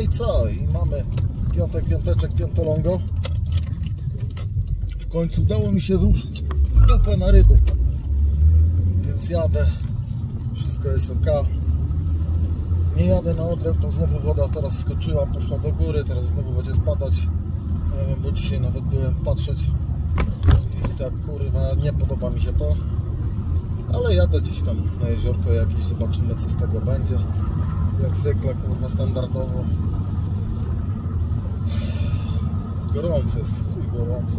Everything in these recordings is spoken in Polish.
i co? I mamy piąteczek, piątolongo. W końcu udało mi się ruszyć dupę na ryby. Więc jadę. Wszystko jest ok. Nie jadę na odręb, bo znowu woda teraz skoczyła, poszła do góry. Teraz znowu będzie spadać. Bo dzisiaj nawet byłem patrzeć. I tak kurwa nie podoba mi się to. Ale jadę gdzieś tam na jeziorko jakieś, zobaczymy co z tego będzie. Jak zwykle kurwa standardowo. Gorąco jest, chuj gorąco.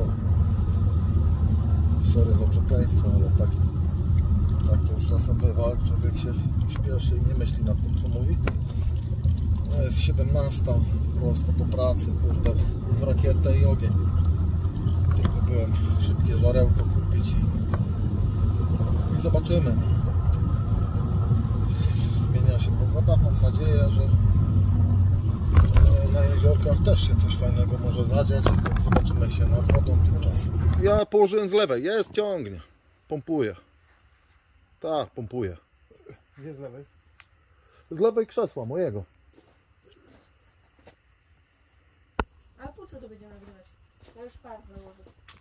Sorry za przekleństwo, ale tak to już czasem bywa. Człowiek się śpieszy i nie myśli nad tym co mówi. No jest 17, prosto po pracy, kurde, w rakietę i ogień. Tylko byłem szybkie żarełko kupić i zobaczymy. Zmienia się pogoda, mam nadzieję, że na jeziorkach też się coś fajnego może zadziać, więc zobaczymy się nad wodą tymczasem. Ja położyłem z lewej, jest, ciągnie, pompuje. Tak, pompuje. Gdzie z lewej? Z lewej krzesła mojego. A po co to będzie nagrywać? Ja już pas założę.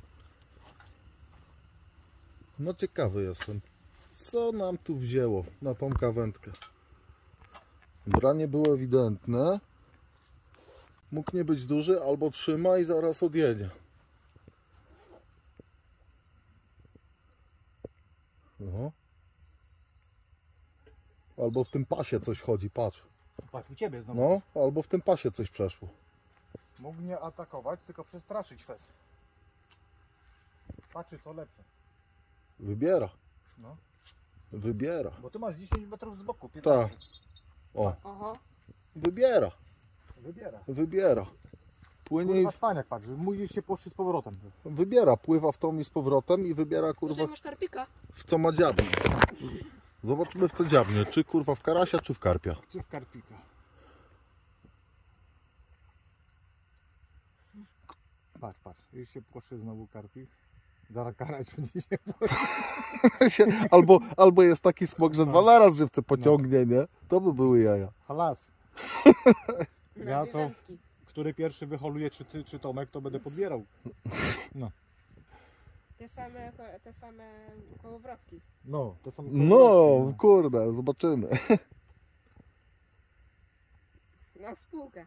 No ciekawy jestem, co nam tu wzięło na tą kawędkę. Branie było ewidentne. Mógł nie być duży, albo trzyma i zaraz odjedzie. No. Albo w tym pasie coś chodzi, patrz. Patrz, u ciebie znowu. No, albo w tym pasie coś przeszło. Mógł nie atakować, tylko przestraszyć fes. Patrzy co lepsze. Wybiera. No. Wybiera. Bo ty masz 10 metrów z boku. Tak. O. Oho. Wybiera. Wybiera. Wybiera. Płynie i Kurwa cwaniak, patrz, musisz się poszły z powrotem. wybiera. Pływa w tą i z powrotem i wybiera kurwa Tutaj masz karpika. w co ma dziabnie. Zobaczmy w co dziabnie. Czy kurwa w karasia, czy w karpia. Czy w karpika. Patrz, już się poszły znowu karpik. Zaraz karać będzie się. albo jest taki smok, że 2 naraz żywce pociągnie, nie? To by były jaja. Halas. Na Ja dwie to- wędki. Który pierwszy wyholuje, czy ty, czy Tomek, to będę podbierał. No. Te same kołowrotki. No, to są. No, kurde, zobaczymy. No spółkę.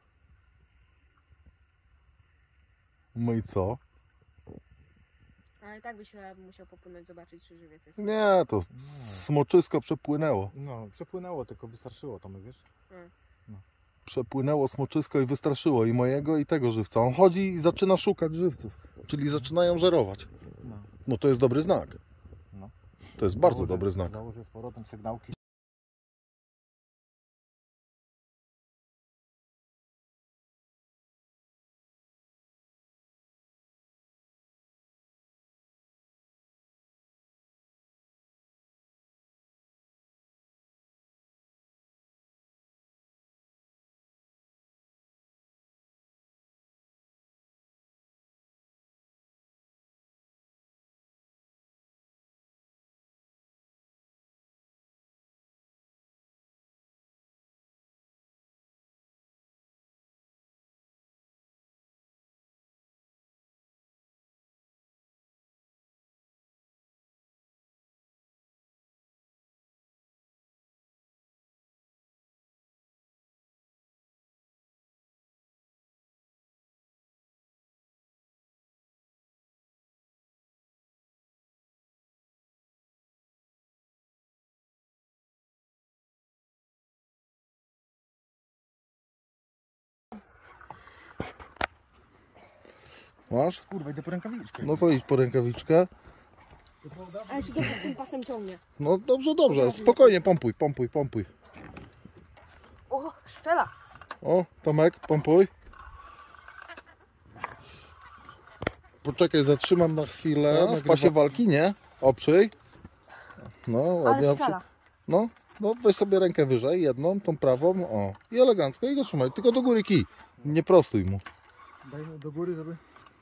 No i co? Ale i tak byś musiał popłynąć, zobaczyć, czy żywiec jest. Nie, to smoczysko przepłynęło. No, przepłynęło, tylko wystarczyło, Tomek, wiesz? Przepłynęło smoczysko i wystraszyło i mojego i tego żywca. On chodzi i zaczyna szukać żywców, czyli zaczynają żerować. No. No to jest dobry znak. No. To jest bardzo dobry znak. Założę z powrotem sygnałki. Masz? Kurwa, idę po rękawiczkę. No to idź po rękawiczkę. Ale się dobrze z tym pasem ciągnie. No dobrze, dobrze. Spokojnie, pompuj, pompuj, pompuj. O, szczela. O, Tomek, pompuj. Poczekaj, zatrzymam na chwilę. W pasie walki, nie? Oprzyj. No, ładnie oprzyj. No, weź sobie rękę wyżej, jedną, tą prawą, o. I elegancko, i go trzymaj. Tylko do góry kij. Nie prostuj mu. Daj mu do góry, żeby...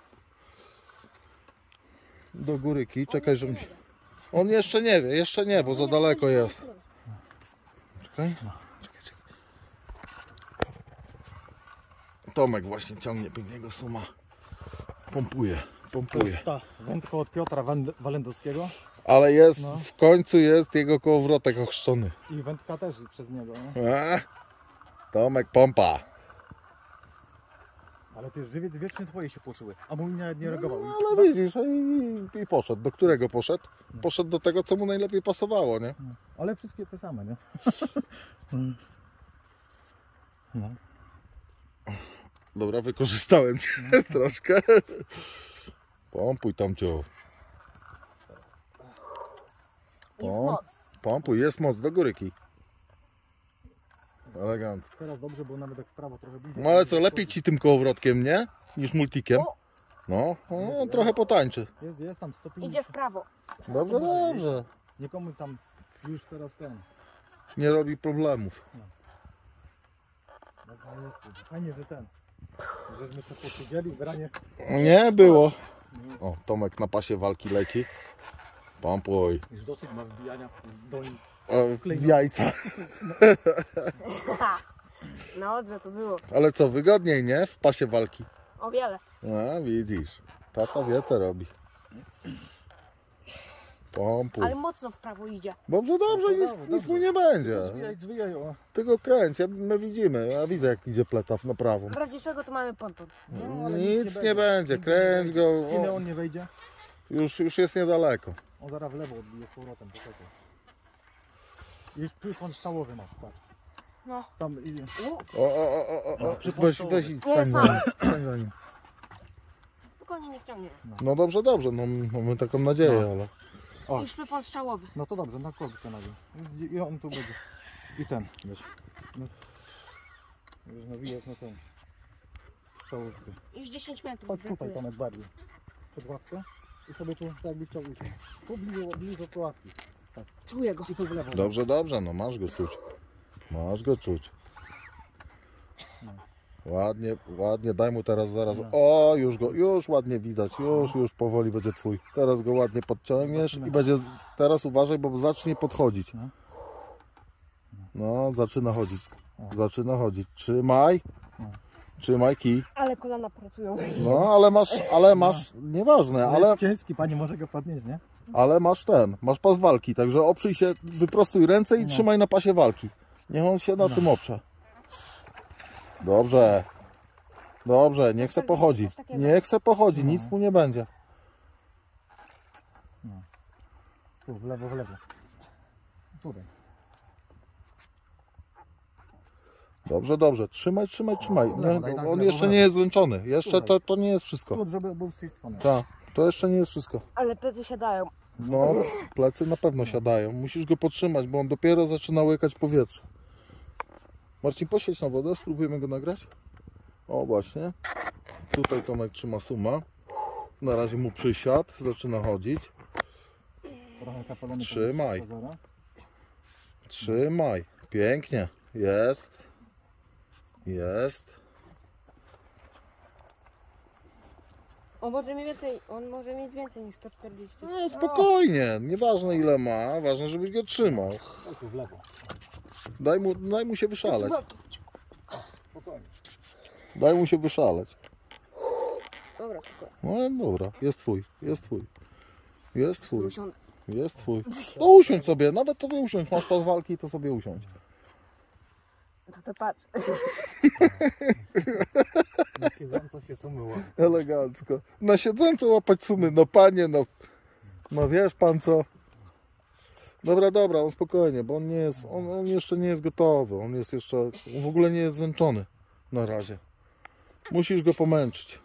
Do góry kij, czekaj, żeby... On jeszcze nie wie, jeszcze nie, bo za daleko jest. Czekaj. Tomek właśnie ciągnie pięknego suma. Pompuje. To jest ta wędka od Piotra Walendowskiego. Ale jest, No. w końcu jest jego kołowrotek ochrzczony. I wędka też przez niego, nie? Tomek pompa. Ale ty żywiec wiecznie twoje się płoszyły, a mój nawet nie reagował. No, ale widzisz, i poszedł. Do którego poszedł? Poszedł do tego, co mu najlepiej pasowało, nie? No. Ale wszystkie te same, nie? No. Dobra, wykorzystałem cię troszkę. Pompuj tam cię. Jest moc. Pompuj, jest moc, do góry kij. Elegancko. Teraz dobrze, bo nawet jak w prawo trochę bliżej. No ale co, lepiej ci tym kołowrotkiem, nie? Niż multikiem. No, on trochę potańczy. Jest tam 150. Idzie w prawo. Dobrze, dobrze. Nikomu tam już teraz ten. Nie robi problemów. Fajnie, że ten. Żeśmy sobie posiedzieli w ranie. Nie było. O, Tomek na pasie walki leci. Pompuj. Już dosyć ma wbijania do nim. W jajca. Na Odrze to było. Ale co, wygodniej, nie? W pasie walki. O wiele. A, widzisz. Tata wie, co robi. Pompuj. Ale mocno w prawo idzie. Dobrze, dobrze, nic mu nie będzie. Zwijaj, o. Tylko kręć, my widzimy. Ja widzę, jak idzie pletaw na prawą. W razie czego to mamy ponton. No, ale Nic nie będzie, kręć go. Ściny on nie wejdzie. Już jest niedaleko. On zaraz w lewo odbije z powrotem, poczekaj. Już trójkąt strzałowy masz, patrz. No. Tam idzie. O. Weź idź, Nie, stań za nim. Stań za nim. Spokojnie, nie wciągnie. No dobrze, dobrze, no mamy taką nadzieję, No. ale... O. I szpypon strzałowy. No to dobrze, na kozkę na nim. I on tu będzie. I ten, wiesz. No. Już nawijać na ten. Strzałówkę. Już 10 metrów. Chodź tutaj, brakuje. Tomek, bardziej. Przed ławkę. I sobie tu, tak jakbyś chciał usiąść. Tu bliżej do ławki. Tak. Czuję go. I tu w lewo. Dobrze, dobrze, no masz go czuć. Masz go czuć. Ładnie, ładnie, daj mu teraz zaraz. O, już ładnie widać, już powoli będzie twój. Teraz go ładnie podciągniesz i będzie, teraz uważaj, bo zacznie podchodzić. No, zaczyna chodzić. Zaczyna chodzić. Trzymaj. Trzymaj kij. Ale kolana pracują. No, ale masz, nieważne, Ale ale, jest ciężki, pani może go podnieść, nie? ale masz pas walki, także oprzyj się, wyprostuj ręce i trzymaj na pasie walki. Niech on się na tym oprze. Dobrze. Dobrze, niech se pochodzi. Niech se pochodzi, nic mu nie będzie. Tu, w lewo, w lewo. Tutaj. Dobrze, dobrze. Trzymaj. Nie, daj, on lewo, jeszcze lewo. nie jest zmęczony. Jeszcze to nie jest wszystko. Tu, żeby był z tej strony. Tak, to jeszcze nie jest wszystko. Ale plecy siadają. No, plecy na pewno siadają. Musisz go podtrzymać, bo on dopiero zaczyna łykać powietrze. Marcin, poświeć na wodę, spróbujemy go nagrać. O, właśnie. Tutaj Tomek trzyma suma. Na razie mu przysiadł, zaczyna chodzić. Trochę kapelony. Trzymaj. Pozora. Trzymaj. Pięknie. Jest. Jest. On może mieć więcej niż 140. No, spokojnie. Nieważne ile ma, ważne, żebyś go trzymał. O, tu w lewo. Daj mu się wyszaleć. Spokojnie. Daj mu się wyszaleć. Dobra, spokojnie. No dobra, jest twój. Jest twój. Usiądę. Jest twój. No usiądź sobie, nawet sobie usiądź. Masz pas walki, to sobie usiądź. To patrz. Na siedząco się umyło. Elegancko. Na siedząco łapać sumy. No panie, no wiesz pan co. Dobra, on spokojnie, bo on nie jest, on jeszcze nie jest gotowy. On jest jeszcze, on w ogóle nie jest zmęczony na razie. Musisz go pomęczyć.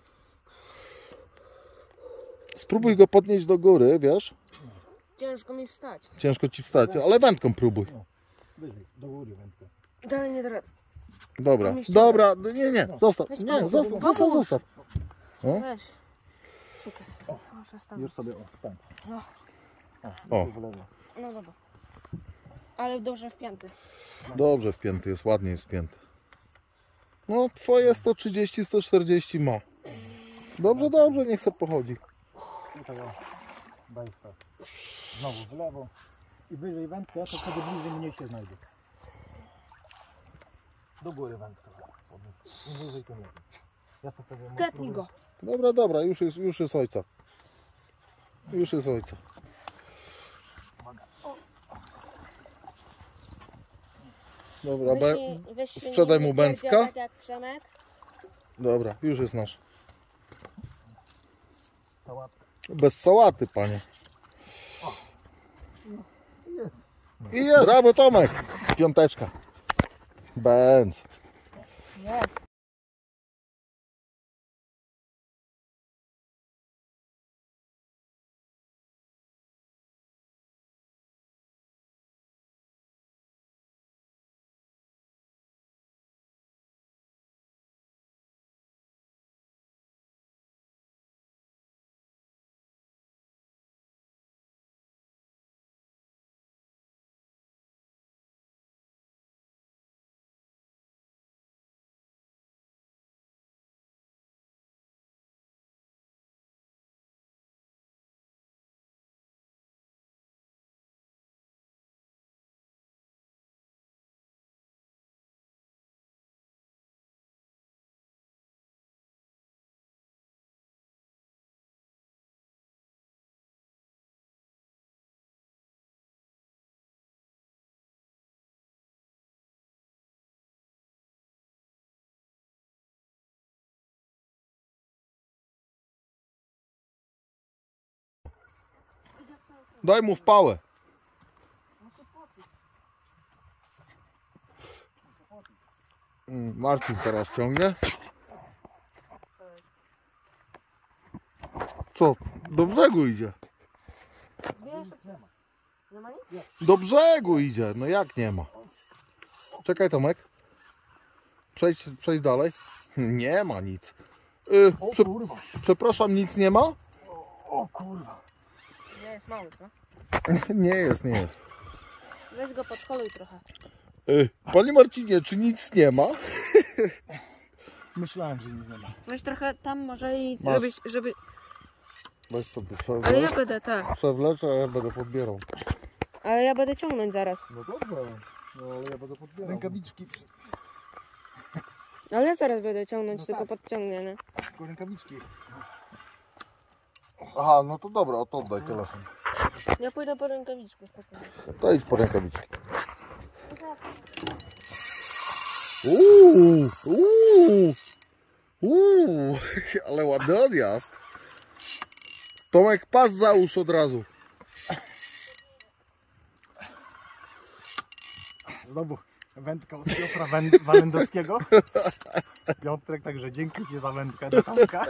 Spróbuj go podnieść do góry, wiesz? Ciężko mi wstać. Ciężko ci wstać, ale wędką próbuj. Wyżej, do góry wędkę. Dalej nie da rady. Dobra, nie, zostaw, nie, zostaw. O? Weź. Czekaj. Muszę stanąć. Już sobie, stań. No. O. Tu w lewo. No dobra. Ale dobrze wpięty. Dobrze wpięty jest, ładnie jest wpięty. No twoje 130, 140 ma. Dobrze, niech se pochodzi. Tutaj o. Daj tak. Znowu w lewo. I wyżej wędkę, to wtedy bliżej mniej się znajdzie. Do góry wędkę. Im wyżej, tym lepiej. Ja to sobie Klepnij go. Dobra, dobra, już jest ojca. Już jest ojca. Dobra, Weź się sprzedaj nie mu pierdziel bęcka. Tak jak Przemek. Dobra, już jest nasz. Sałatka. Bez sałaty, panie. I jest. Brawo, Tomek. Piąteczka. Bęc. Jest. Daj mu w pałę. Marcin teraz ciągnie. Co? Do brzegu idzie. Wiesz, nie ma nic? Do brzegu idzie. No jak nie ma? Czekaj, Tomek. Przejdź dalej. Nie ma nic. O kurwa. Przepraszam, nic nie ma? O kurwa. Nie jest mały, co? Nie jest. Weź go podkoluj trochę. Panie Marcinie, czy nic nie ma? Myślałem, że nic nie ma. Weź trochę tam może i Masz. żeby... Weź sobie Ale ja będę, tak. przewlecz, a ja będę podbierał. Ale ja będę ciągnąć zaraz. No dobrze, no ale ja będę podbierał. Rękawiczki. Ale ja zaraz będę ciągnąć, No tylko tak. podciągnie, nie? Tylko rękawiczki. Aha, no to dobra, to oddaj telefon. Ja pójdę po rękawiczkę spokojnie. To idź po rękawiczki. Ale ładny odjazd. Tomek, pas załóż od razu. Znowu wędka od Piotra Walendowskiego. Piotrek, także dzięki Ci za wędkę do Tomka.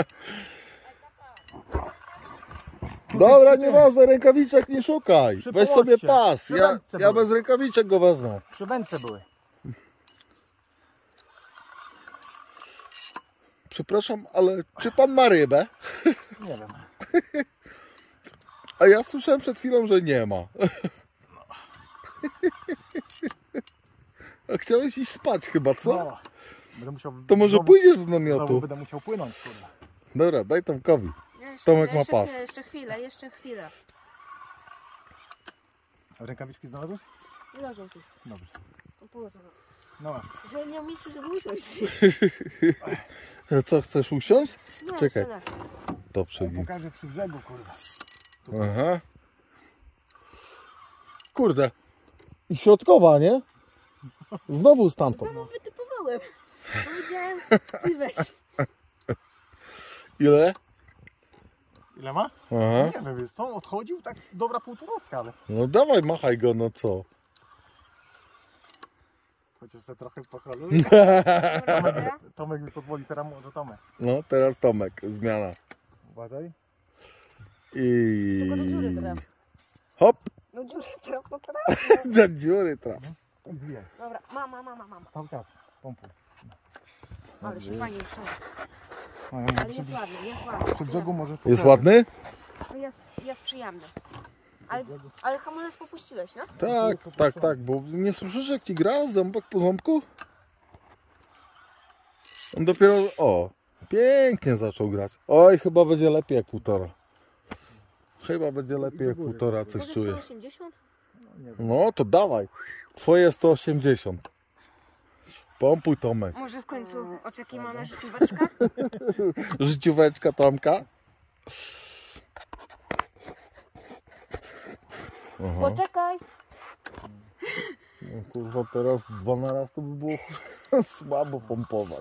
Dobra, nieważne, rękawiczek nie szukaj. Przy Weź sobie połoście. pas. Przy Ja wędce były. bez rękawiczek go wezmę. Przy wędce były. Przepraszam, ale czy pan ma rybę? Nie wiem. A ja słyszałem przed chwilą, że nie ma. A chciałeś iść spać chyba, co? No. Będę musiał... To może znowu- pójdziesz z Znowu namiotu. będę musiał płynąć, kurde. Dobra, daj Tomkowi. Jeszcze, Tomek ma jeszcze pas. chwilę, jeszcze chwilę. Rękawiczki znalazłeś? Leżą tu. Dobrze. To położę. No masz. Że nie myślisz, że usiąść. Co, chcesz usiąść? Nie, Czekaj. jeszcze nie. To przejdź. Pokażę przy brzegu, kurde. Aha. Kurde. I środkowa, nie? Znowu stamtąd. Znowu wytypowałem. Powiedziałem, ty weź. Ile? Ile ma? Aha. Nie wiem, wiesz co, odchodził tak dobra półtorowska, ale... No dawaj, machaj go, no co? Chociaż se trochę pocholuję. Dobra. Tomek mi pozwoli, teraz może Tomek. No, teraz Tomek, zmiana. Uważaj. Tylko do dziury I... traf. Hop, No dziury traf, to traf. do dziury traf. I zwijaj. Dobra, mama. Cały czas. Pompuj. Ale się fajnie trzyma. No, ja Ale mówię, jest ładny, jest ładny. przy brzegu może Jest pokażę. ładny? No jest przyjemny. Ale hamulec popuściłeś, no? Tak, bo nie słyszysz jak ci gra ząbek po ząbku? On dopiero, pięknie zaczął grać. Oj, chyba będzie lepiej jak półtora. Chyba będzie lepiej jak półtora, coś Może czuję. 180? Nie wiem. No to dawaj, twoje 180. Pompuj, Tomek. Może w końcu oczekiwana życióweczka? Życióweczka Tomka. Aha. Poczekaj. No, kurwa, teraz 2 na raz to by było słabo pompować.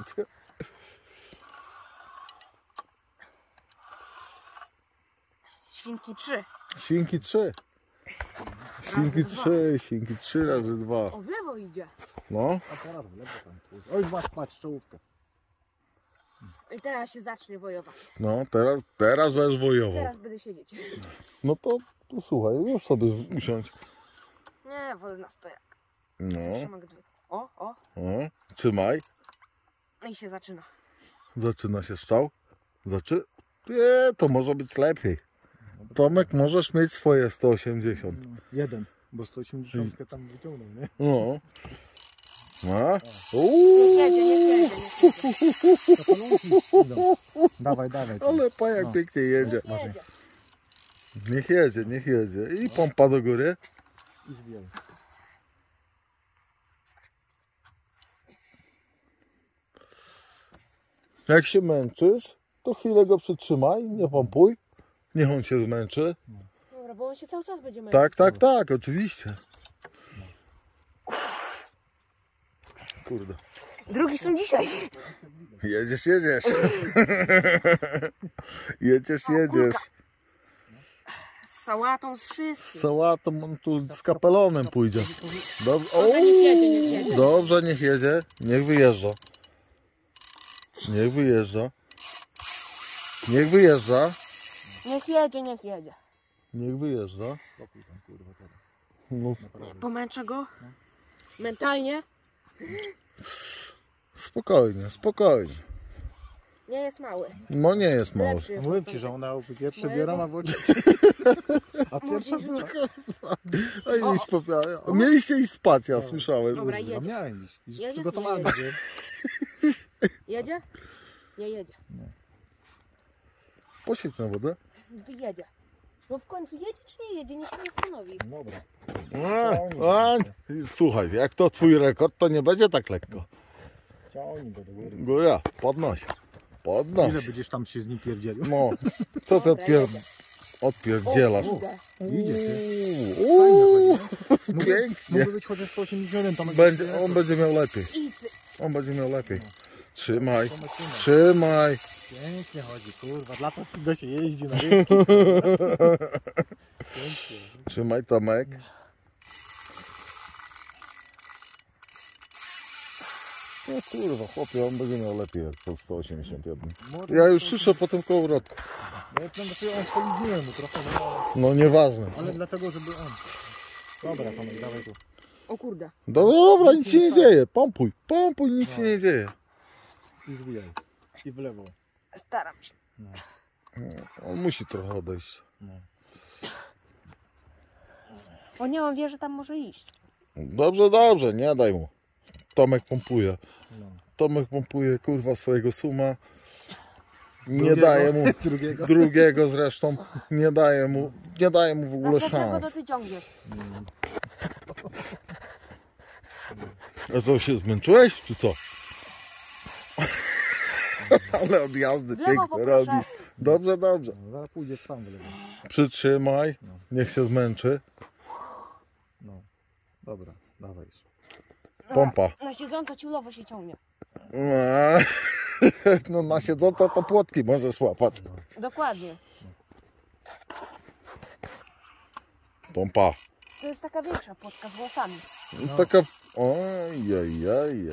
Świnki 3. Świnki 3. Świnki 3, świnki 3 razy 2. O, w lewo idzie. No. A teraz w lewo tam. Oj, patrz, czołówkę. I teraz się zacznie wojować. No, teraz będziesz wojował. Teraz będę siedzieć. No to słuchaj, już sobie usiądź. Nie, wolę na stojak. No, Zawsze mogę dwie. O. trzymaj. No i się zaczyna. Zaczyna się strzał. To może być lepiej. Tomek, możesz mieć swoje 180. Jeden, bo 180 tam wyciągnął, nie? No. A? Niech jedzie, niech jedzie. To paląki idą. Dawaj. Ale pa jak No. pięknie jedzie. Niech jedzie. Niech jedzie. I pompa do góry. I zbijaj. Jak się męczysz, to chwilę go przytrzymaj, nie pompuj. Niech on się zmęczy. Dobra, bo on się cały czas będzie męczył. Tak, oczywiście. Kurde. Drugi są dzisiaj. Jedziesz. jedziesz. Z sałatą, z wszystkim. Z sałatą on tu z kapelonem pójdzie. Dobrze, Dobra, niech jedzie. Dobrze, niech jedzie. Niech wyjeżdża. Niech jedzie. Niech wyjeżdża. Spokój tam, kurwa, teraz. No, Naprawdę. Pomęczę go. Mentalnie. spokojnie. Nie jest mały. No nie jest mały. Lepszy jest Mówię od ci, że ona pierwsze Mojego? biorą, a w oczy. A pierwsza Możesz była. Ej, O. iść mieliście iść spać, ja słyszałem. Dobra, A jedzie. miałem iść. Jedzie? Przygotowany. Nie Nie? Jedzie? Nie jedzie. Posiedź na wodę. Wyjedzie. No w końcu jedzie czy nie jedzie? Niech się zastanowi. Dobra. Słuchaj, jak to twój rekord, to nie będzie tak lekko. Ciągnij go do góry. Góra, podnoś. Ile będziesz tam się z nim pierdzielił? No, co ty Dobra, jedzie. odpierdzielasz? O, idę. Idzie, Uuu, Mógłby pięknie. być chociaż 181, to On będzie miał lepiej. Idź. Trzymaj. Pięknie chodzi, kurwa. Dla takiego się jeździ na rynku. Pięknie. Trzymaj, Tomek. No kurwa, chłopie, on będzie miał lepiej jak po 181. Ja już słyszę po tym kołowrotku. No ja tam dopiero spaliłem mu trochę, No nieważne. ale dlatego, żeby on. Dobra, Tomek, dawaj tu. O kurde. Dobra, nic się nie dzieje. Pompuj, nic się nie dzieje. I zbijaj. I w lewo. Staram się. No. On musi trochę odejść. No. O nie, on wie, że tam może iść. Dobrze, nie daj mu. Tomek pompuje. No. Tomek pompuje, kurwa, swojego suma. Nie Drugiego? daje mu Drugiego? drugiego zresztą. Nie daje mu w ogóle Następnego szans. to ty ciągniesz. A co, się zmęczyłeś, czy co? Ale odjazdy W lewo piękne poproszę. robi. Dobrze. No, zaraz pójdziesz sam w lewo. Przytrzymaj, niech się zmęczy. No. Dobra, dawaj. Pompa. Na siedząco ciulowo się ciągnie. No na siedząco to płotki możesz łapać. Dokładnie. Pompa. To jest taka większa płotka z włosami. No. Taka... Ojajajajaj.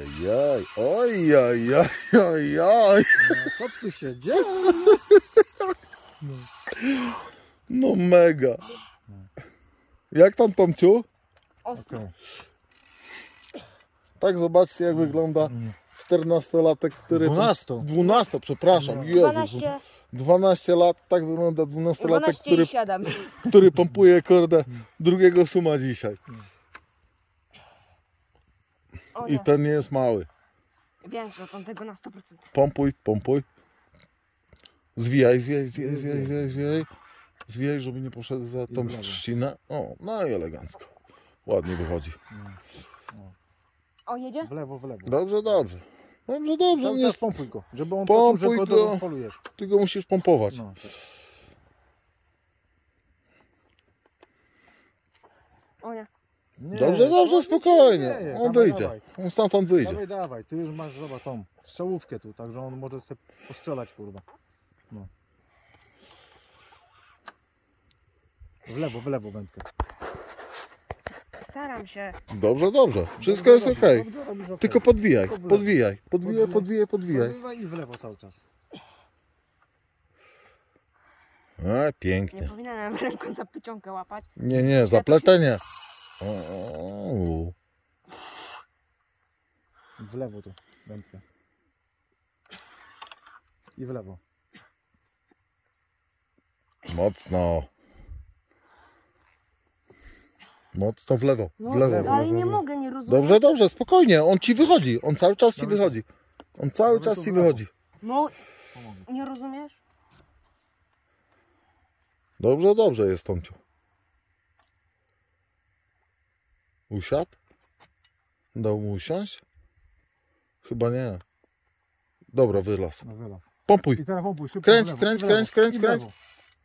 No, co tu się dzieje? No mega. Jak tam, Tomciu? Ostro. Okej. Tak, zobaczcie jak wygląda 14-latek, który... 12, przepraszam. Jezu. 12, 12 lat, tak wygląda 12-latek, 12 i 7. który pompuje kordę drugiego suma dzisiaj. O I nie, ten nie jest mały. większy od tamtego na 100%. Pompuj. Zwijaj. Zwijaj, żeby nie poszedł za tą trzcinę. O, no i elegancko. Ładnie wychodzi. O, jedzie? W lewo, w lewo. Dobrze, dobrze. Dobrze, dobrze. Cały Nie, czas pompuj go, żeby on poczuł, że Pompuj go go. polujesz. ty go musisz pompować. No. O nie. Nie, Dobrze, to dobrze, nic spokojnie. nie dzieje. On Dawaj, wyjdzie. dawaj. On stamtąd wyjdzie. Dawaj, dawaj, ty już masz, zobacz, tą strzałówkę tu, także on może sobie postrzelać, kurwa. No. W lewo wędkę. Staram się. Dobrze, dobrze. Wszystko jest Dobrze, okej. dobrze robisz, okej. Tylko podwijaj, Tylko w lewo. podwijaj. Podwijaj, podwijaj, podwijaj. Podbywaj i w lewo cały czas. A, Nie pięknie. powinienem ręką za pycionkę łapać. Nie, nie, zapletenie. O, W lewo tu wędkę. I w lewo. mocno. Mocno w lewo, No, w lewo. lewo, w ale lewo. nie mogę, nie rozumiem. Dobrze, dobrze, spokojnie. On ci wychodzi. On cały czas ci Dobra. wychodzi. On cały Dobra, czas to ci w lewo. wychodzi. No, Pomogę. nie rozumiesz? Dobrze, dobrze jest, Tomciu. Usiadł? Dał mu usiąść? Chyba nie. Dobra, wylazł. No w lewo. Pompuj. I teraz pompuj szybko Kręć, w lewo, kręć, i w lewo, kręć, kręć, i w lewo. kręć.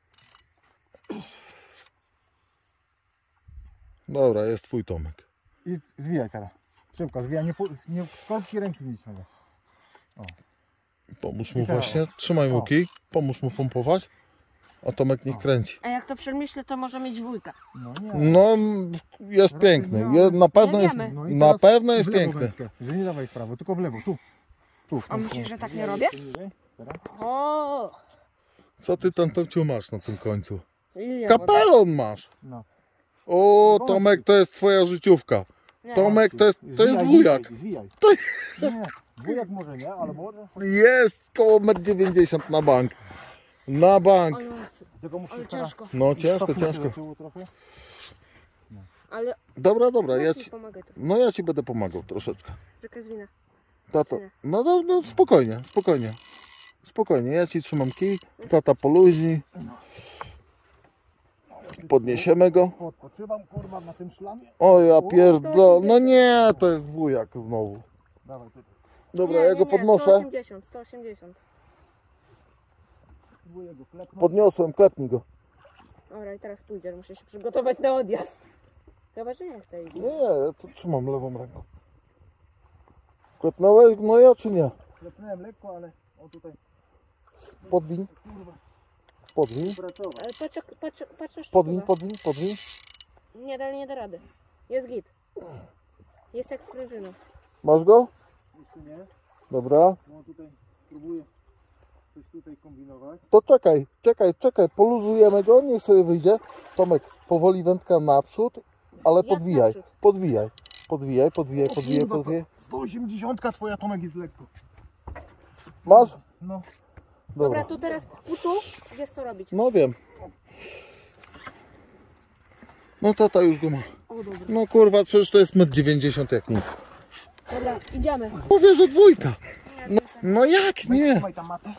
Dobra, jest twój Tomek. I zwijaj teraz. Szybko, zwijaj, nie skorpki ręki nie ciągaj. Pomóż mu I teraz. właśnie. Trzymaj mu O. kij. Pomóż mu pompować. A Tomek niech O. kręci. A jak to przemyślę, to może mieć dwójka. No nie. No, jest Raczej piękny. nie, ale- Na pewno Nie jest, wiemy. No i na teraz pewno jest w lewo piękny. wędkę, że nie dawaj w prawo, tylko w lewo, tu. Tu. A myślisz, że tak nie robię? Teraz. O! Co ty tam, Tomciu, masz na tym końcu? Ile Kapelon masz! No. O, Tomek, to jest twoja życiówka. Nie. Tomek, to jest Zwijaj, wujak. Zwijaj. Nie, wujak może nie, ale może. Jest koło 1,90 m na bank. Na bank. O Jezu, Tylko musisz ale teraz ciężko. No ciężko, cofnąć się ciężko. do tyłu trochę. Ale Dobra, dobra, ja ci ci, pomagaj tu. no ja ci będę pomagał troszeczkę. Czekaj, zwinę. Tata, no spokojnie, spokojnie. Spokojnie, ja ci trzymam kij, tata poluźni. Podniesiemy go. Odpoczywam, kurwa, na tym szlamie. O ja pierdolę, no nie, to jest dwójak znowu. Dawaj, ty. Dobra, ja go podnoszę. 180, 180. Wujek go klepnął. Podniosłem, klepnij go. Dobra, i teraz pójdzie, muszę się przygotować na odjazd. Chyba, że nie chcę iść. Nie, ja to trzymam lewą ręką. Klepnąłeś gnoja czy nie? Klepnąłem lekko, ale on tutaj, Podwiń, kurwa, podwiń, pracował. Ale patrz, aż podwiń, tu podwiń, podwiń. Nie, dalej nie da rady. Jest git. Jest jak z prężyną. Masz go? Jeszcze nie, Dobra. no tutaj próbuję coś tutaj kombinować. To czekaj, poluzujemy go, niech sobie wyjdzie. Tomek, powoli wędka naprzód, ale Jak podwijaj, naprzód? podwijaj. Podwijaj. 180 twoja, Tomek, jest lekko. Masz? No. Dobra, Dobra. tu teraz uczuł, wiesz co robić. No wiem. No tata już go ma. O, dobra. No kurwa, przecież to jest 1,90 m jak nic. Dobra, idziemy. Mówię, że dwójka. No jak nie? Trzymaj tam matę.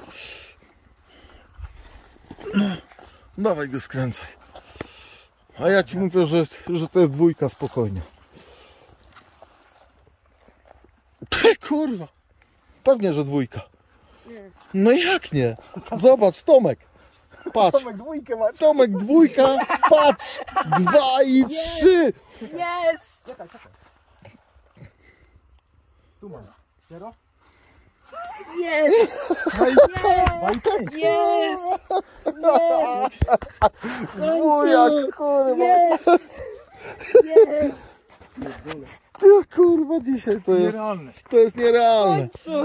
Dawaj go skręcaj. A ja ci mówię, że to jest dwójka, spokojnie. Ty kurwa. Pewnie, że dwójka. Nie. No jak nie? Zobacz, Tomek. Patrz. Tomek, dwójkę masz. Tomek, dwójka. Patrz. 2 i 3. Jest! Czekaj. Tu masz. Zero? Jest! Jest! Jest! Dwójak, kurwa. Jest! Jest! Ty kurwa, dzisiaj to jest nierealne.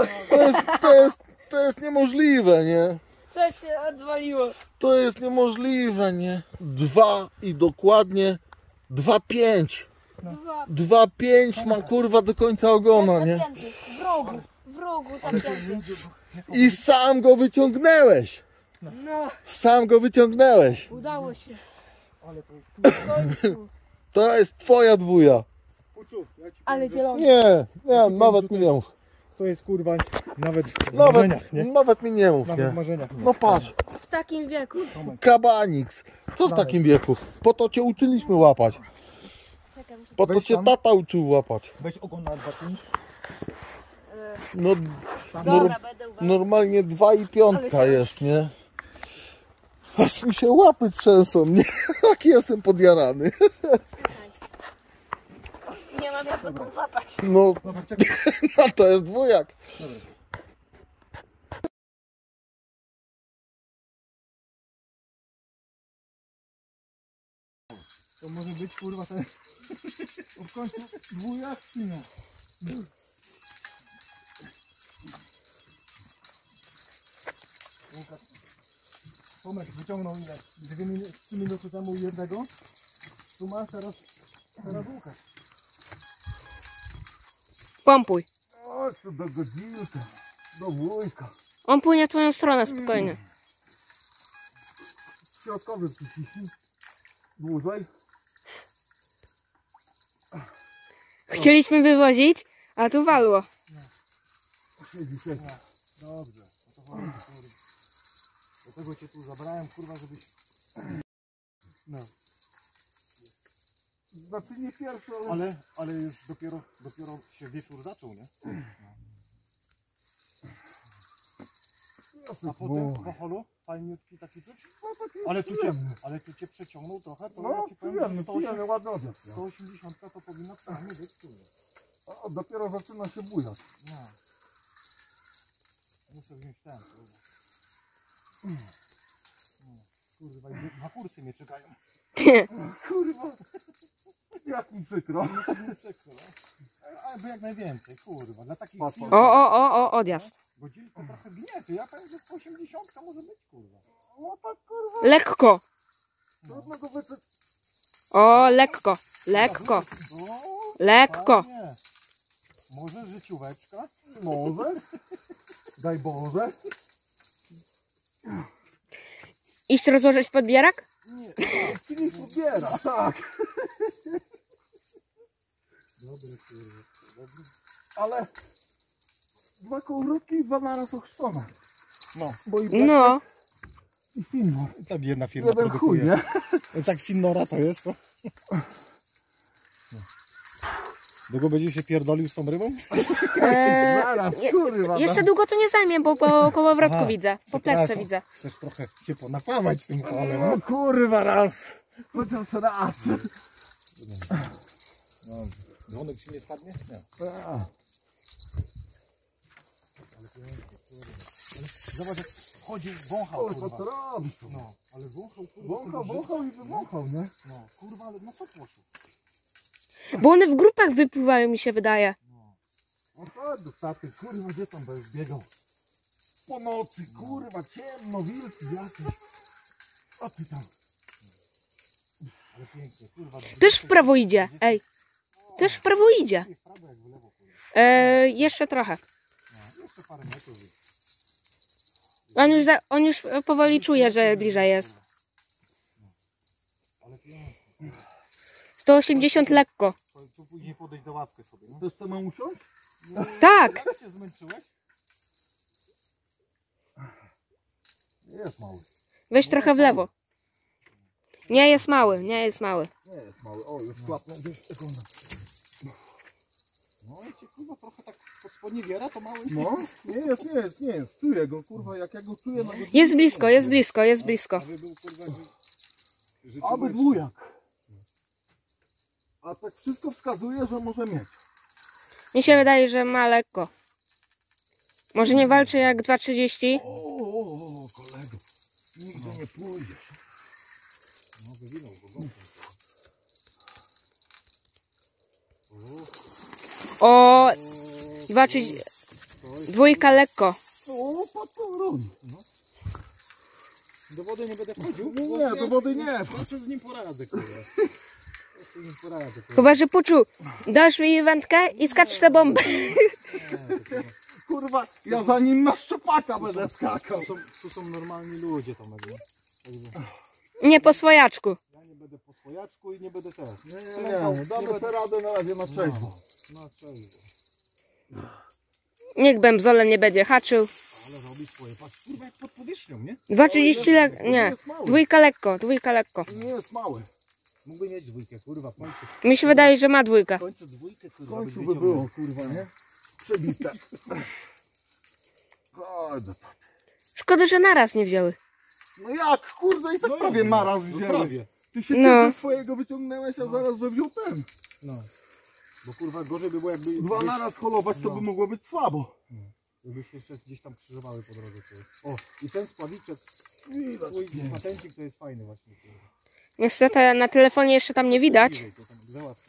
To jest niemożliwe, nie? Co się odwaliło? To jest niemożliwe, nie? 2 i dokładnie 2,5. 2,5 ma kurwa do końca ogona, nie? Zapięty. W rogu zapięty. I sam go wyciągnęłeś. No, Sam go wyciągnęłeś. udało się. W końcu. To jest twoja dwója. Uczuł, ja ci Ale powiem, zielony. Nie, nawet mi nie mów. to jest kurwa nawet w marzeniach, nie? Nawet mi nie mów, Nawet w nie? marzeniach nie. No patrz, W takim wieku. kabaniks. Co w takim wieku? Po to cię uczyliśmy łapać. Czekaj, muszę Po to Weź cię tam. tata uczył łapać. Weź ogon na 2, 5. No, Dobra, będę uważał. normalnie 2 i 5 Ale jest, nie? Aż mi się łapy trzęsą, nie? Jaki jestem podjarany. Nie mam jak go złapać. No, Dobra, czekaj. no to jest dwójak. Dobra. To może być kurwa ten w końcu dwójak czy nie? Łukasz, Tomek wyciągnął ile? 3 minuty temu jednego. Tu masz teraz Łukasz. Pompuj. O, co do godzinka, do wujka. On płynie w twoją stronę, spokojnie. Środkowy przyciśnij. Dłużej. Chcieliśmy wywozić, a tu walło. Siedzi, siedzi. Dobrze, o to chodzi, kurwa. Dlatego cię tu zabrałem, kurwa, żebyś... No. Znaczy nie pierwszy, Ale jest dopiero się wieczór zaczął, nie? A potem po holu fajnie ci taki czuć? Ale tu cię przeciągnął trochę, to No, ja ci powiem, że przyjemny, ładny odjazd. 180 to powinna przynajmniej być tu. O, dopiero zaczyna się bujać. No. Muszę wziąć ten, kurwa. No, kurwa, i 2 kursy mnie czekają. Kurwa, jak mi przykro. No tak mi przykro, no. Albo jak najwięcej, kurwa. Dla takich Patrz, firm, O, odjazd. godzinko trochę gniety. Ja powiem, że 180 to może być, kurwa. No tak kurwa, Lekko. trudno go wyczyć. O, lekko. Lekko. O, Lekko. fajnie. Może życióweczka? Może. Daj Boże. Iść rozłożyć podbierak? Nie. Ci nie pobiera, tak. Dobry, kurwa. Dobry. Ale 2 kołówki i 2 naraz ochrzczone. No. Bo i No. i Finno. Tam jedna firma Jeden chuj, nie? Tak Finnora to jest, to. No. Długo będziesz się pierdolił z tą rybą? Zaraz, kurwa. Jeszcze długo to nie zajmie, bo po kołowrotku Aha, widzę. Po plecce przepraszam. widzę. Chcesz trochę się ponapałać tym kolem. No kurwa, raz. Chociaż raz. No, dzwonek ci nie spadnie? Nie. A, Ale pięknie, kurwa. Ale zobacz, jak chodził, wąchał, kurwa, co kurwa. robi? No, ale wąchał, kurwa. Wąchał i wywąchał, nie? No, kurwa, ale na co poszło? Bo one w grupach wypływają, mi się wydaje. No. O chodź do staty, kurwa, gdzie tam będziesz biegał? Po nocy, kurwa, ciemno, wilki jakieś. O ty tam. Ale pięknie, kurwa. Też w prawo idzie, ej. Też w prawo idzie. W prawo jak w lewo, kurwa. Jeszcze trochę. No, jeszcze parę metrów. On już powoli czuje, że bliżej jest. Ale pięknie. 180 lekko. Tu później podejść do ławkę sobie, no. Też co mam usiąść? Tak. Jak się zmęczyłeś? Nie jest mały. Weź trochę w lewo. Nie jest mały, nie jest mały. Nie jest mały. O, już klapnę gdzieś taką. No i cię kurwa trochę tak pod spodnie wiera, to mały No, nie jest. Czuję go, kurwa, jak ja go czuję na godzinę. Jest blisko, jest blisko, jest blisko. Aby był kurwa Aby dwójak. A tak wszystko wskazuje, że może mieć. Mi się wydaje, że ma lekko. Może nie walczy jak 2,30. O, kolego. Nigdzie nie pójdziesz. No wywinął go gąską. O, 2,30. Dwójka lekko. O, patrz co robi. Do wody nie będę wchodził? Nie, do wody nie. Ja się z nim poradzę, kurwa. Ja się z nim poradzę, kurwa. Chyba, że poczuł. Dasz mi wędkę i skacz tę bombę. Kurwa, ja za nim na szczepaka będę skakał. Tu są normalni ludzie tam, nie? Także Nie po swojaczku. ja nie będę po swojaczku i nie będę też. Nie, damy sobie radę na razie na trzeźwo. No trzeźwo. Niech bemzolem nie będzie haczył. Ale robi swoje. Patrz, kurwa jak pod powierzchnią, nie? 2,30 lekko. Nie. Dwójka lekko, dwójka lekko. Nie jest mały. Mógłby mieć dwójkę, kurwa, w końcu. Mi się wydaje, że ma dwójkę. W końcu dwójkę, W kurwa, końcu byś by było, wyciągnął. kurwa, nie? Przebite. Oj, no tak. Szkoda, że naraz nie wzięły. No jak, kurde, i tak prawie naraz No wzięły. prawie. Ty się No. no. swojego wyciągnęłeś, a zaraz, że wziął ten. No. Bo kurwa gorzej by było jakby... Dwa naraz holować, to No. by mogło być słabo. Jakby się jeszcze gdzieś tam krzyżowały po drodze. To jest. O, i ten spławiczek, Widać. twój patencik to jest fajny właśnie. Kurwa. Niestety na telefonie jeszcze tam nie widać. Bliżej to tam załatwię.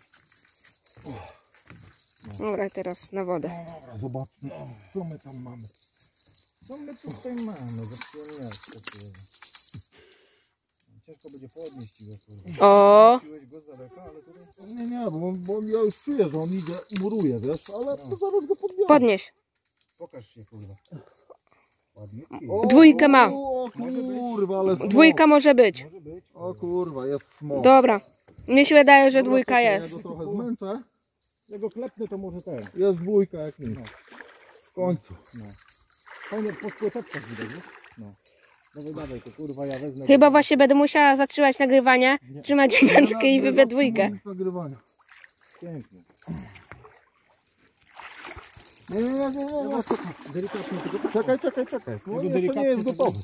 Dobra, teraz na wodę. Dobra, zobaczmy, co my tam mamy. Co my tutaj mamy? Zapomniałeś takiego. Ciężko będzie podnieść go, kurwa. O, Wróciłeś go z daleka, ale to jest... Nie, bo ja już czuję, że on idzie, muruje, wiesz, ale to zaraz go podbiorę. podnieś. Pokaż się, kurwa. Ładnie. Dwójkę ma. O kurwa, ale smok. Dwójka może być. Może być. O kurwa, jest smok. Dobra. Mnie się wydaje, że Dobra, dwójka czekaj, jest. Ja go trochę zmęczę. Jak go klepnę, to może ten. Jest dwójka jak nic. No. W końcu. No. Fajnie po płyteczkach widać, nie? No. Dawaj, to kurwa, ja wezmę. Chyba właśnie będę musiała zatrzymać nagrywanie, trzymać dziewiątkę i wybię dwójkę. Nic nagrywania. Pięknie. Nie. Delikatnie tylko... Czekaj. No, Tego jeszcze delikatnie nie jest tego- gotowy.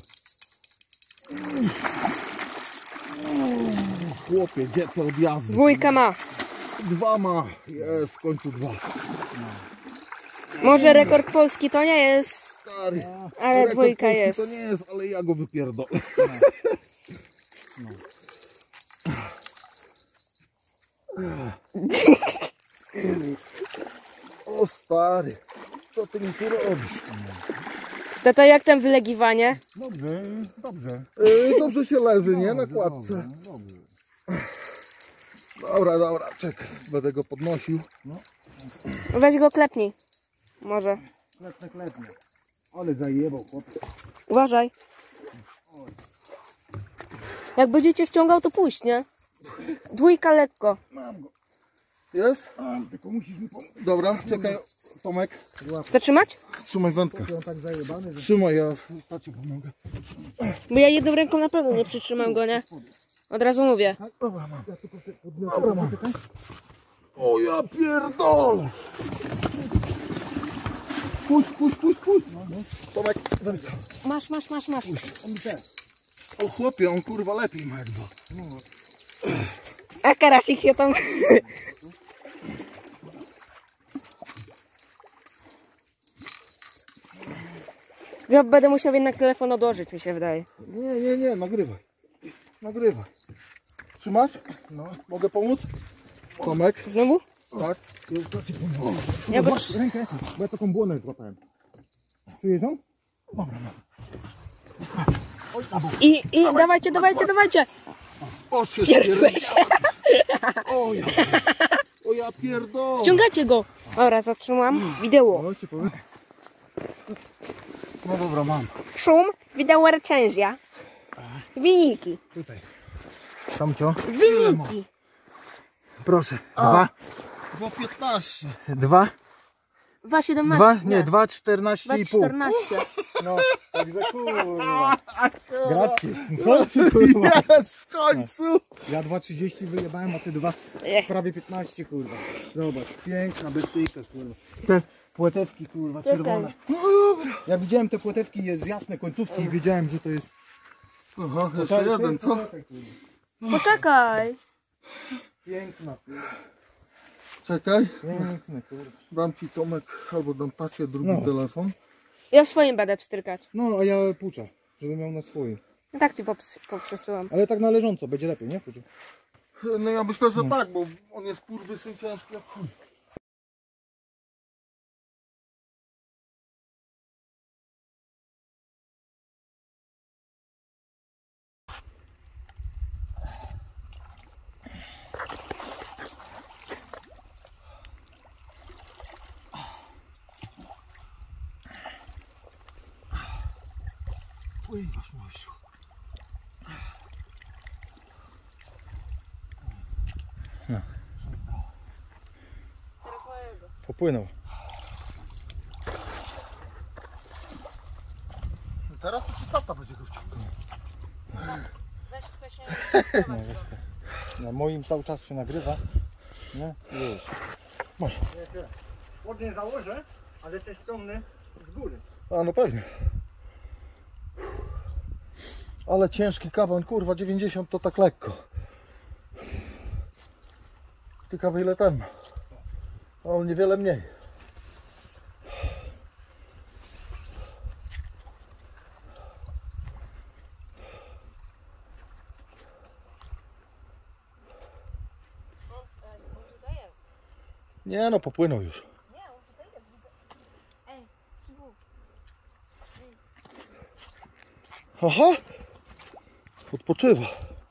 Chłopie, gdzie te odjazdy? Dwójka ma. Dwa ma. Jest w końcu dwa. Może rekord polski to nie jest, Stary. ale Rekord dwójka polski jest. To nie jest, ale ja go wypierdolę. O stary, co ty mi tu robisz? To jak tam wylegiwanie? Dobrze. Dobrze się leży, nie? Na kładce. Dobrze. Dobra, czekaj. Będę go podnosił. Weź go klepnij. Może. Klepnie. Ale zajebał, chłop. Uważaj. Jak będziecie wciągał, to puść, nie? Dwójka lekko. Mam go. Jest? Tylko musisz mi pomóc. Dobra, czekaj. Tomek, Zatrzymać? trzymaj wędkę. On tak zajebany, że... Trzymaj, ja tacie pomogę. Bo ja jedną ręką na pewno nie przytrzymam go, nie? Od razu mówię. Dobra, mam. Ja tylko podniosę. Dobra, mam. O ja pierdolę. Puść. Tomek, wędka. Masz. On mi też. O chłopie, on kurwa lepiej ma jak dwa. A karasik się tam... Ja będę musiał jednak telefon odłożyć, mi się wydaje. Nie, nagrywaj. Trzymasz? No. Mogę pomóc? Tomek, Znowu? tak. Ja go... Zobacz rękę, bo ja taką błonę złapałem. Czujesz ją? I dawajcie. O się Pierdłeś. O ja pierdolę. Wciągacie go. Dobra, zatrzymam. Wideo. O, ci powiem. No dobra, mam. Szum, wideo recenzja. Wyniki. Tutaj. Tomcio, Wyniki. proszę. O. 2,15. 2. 2,17. 2,14,5. 2,14. No, także kurwa. Gracie. Chodź, kurwa. Jest w końcu. Ja 2,30 wyjebałem, a ty 2, prawie 15, kurwa. Zobacz, piękna bestyjka, kurwa. Te płetewki, kurwa, czerwone. No dobra. Ja widziałem te płetewki, jest jasne końcówki i wiedziałem, że to jest... Aha, jeszcze jeden, co? Poczekaj. Piękna, kurwa. Czekaj. Piękne, kurwa. Dam ci Tomek, albo dam tacie drugi No. telefon. Ja swoim będę pstrykać. No, a ja puczę, żeby miał na swoim. Tak ci poprzesyłam. Ale tak na leżąco, będzie lepiej, nie? Puczę. No ja myślę, że tak, bo on jest kurwysyn ciężki jak chuj. Pływasz, Mosiu. Teraz mojego. Popłynął. Teraz to ci tata będzie go wciągał. Weź ktoś nie... No, weź to. Na moim cały czas się nagrywa. Nie? Już. Masz. Spodnie założę, ale te ściągnę z góry. A no pewnie. Ale ciężki kaban, kurwa, 90 to tak lekko. Ciekawe ile ten ma. A on niewiele mniej. Nie no, popłynął już. Aha! Odpoczywa.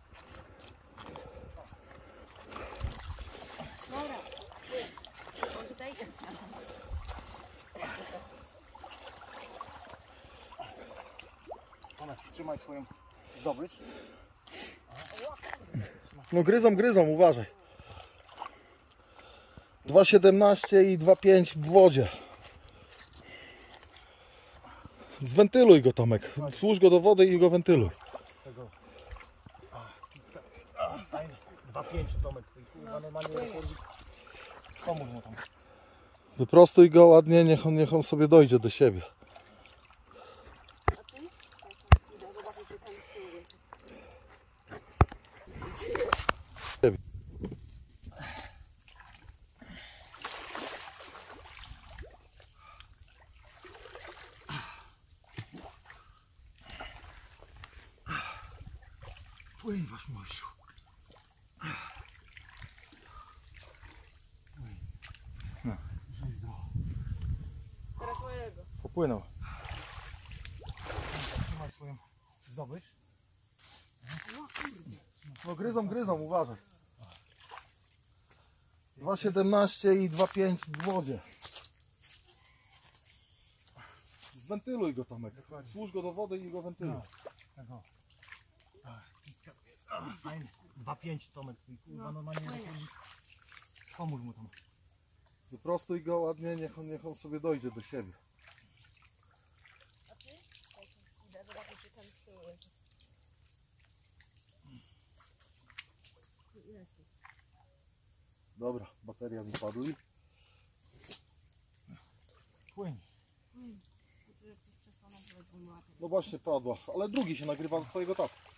Dobra. On tutaj jest. Tomek, trzymaj swoją zdobycz. No gryzą, uważaj. 2,17 i 2,5 w wodzie. Zwentyluj go, Tomek. Włóż go do wody i go wentyluj. Tego. Fajnie. 2,5 Tomek. Kurwa, normalnie rekordzik. Pomóż mu tam. Wyprostuj go ładnie, niech on sobie dojdzie do siebie. Pływasz, Mosiu. No. Teraz mojego. Popłynął. Trzymaj swoją zdobycz. No gryzą, uważaj. 2,17 i 2,5 w wodzie. Zwentyluj go, Tomek. Włóż go do wody i go wentyluj. Tego. Fajnie. 2,5 Tomek. Kurwa, normalnie rekordzik. Pomóż mu tam. Wyprostuj go ładnie, niech on sobie dojdzie do siebie. Idę zobaczyć, czy tam z tyłu jest. Dobra, bateria mi padła. Płyń. No właśnie padła, ale drugi się nagrywa do twojego taty.